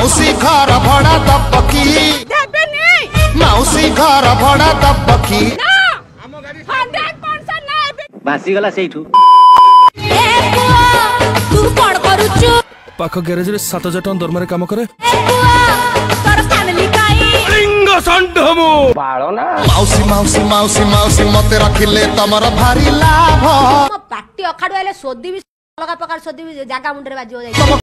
माउसी घर भड़ा दबकी माउसी घर भड़ा दबकी भासी गला सेठू तू कौन करूचु पाख गैरेज रे 7000 टन दरमारे काम करे तोर फैमिली काई लिंग संढमु बाळो ना माउसी माउसी माउसी माउसी मते रखिले तमर भारी लाभ पार्टी अखाडु आले सोदी भी अलग प्रकार सोदी भी जागा मुंडरे बाजी हो जाई।